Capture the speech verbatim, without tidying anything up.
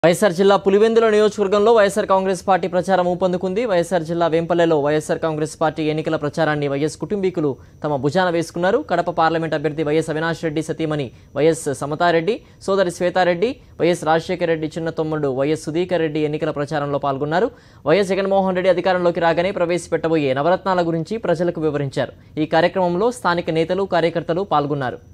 వైఎస్ఆర్ జిల్లా పులివెందుల నియోజకవర్గంలో వైఎస్ఆర్ కాంగ్రెస్ పార్టీ ప్రచారం ఊపందుకుంది. వైఎస్ఆర్ జిల్లా వేంపల్లెలో వైఎస్ఆర్ కాంగ్రెస్ పార్టీ ఎన్నికల ప్రచారాన్ని వైఎస్ కుటుంబీకులు తమ భుజాన వేసుకున్నారు. కడప పార్లమెంట్ అభ్యర్థి వైఎస్ అవినాష్ రెడ్డి సతీమణి వైఎస్ సమతారెడ్డి, సోదరి శ్వేతారెడ్డి, వైఎస్ రాజశేఖర రెడ్డి చిన్న తమ్ముడు వైఎస్ సుధీకర్ రెడ్డి ఎన్నికల ప్రచారంలో పాల్గొన్నారు. వైఎస్ జగన్మోహన్ రెడ్డి అధికారంలోకి రాగానే ప్రవేశపెట్టబోయే నవరత్నాల గురించి ప్రజలకు వివరించారు. ఈ కార్యక్రమంలో స్థానిక నేతలు, కార్యకర్తలు పాల్గొన్నారు.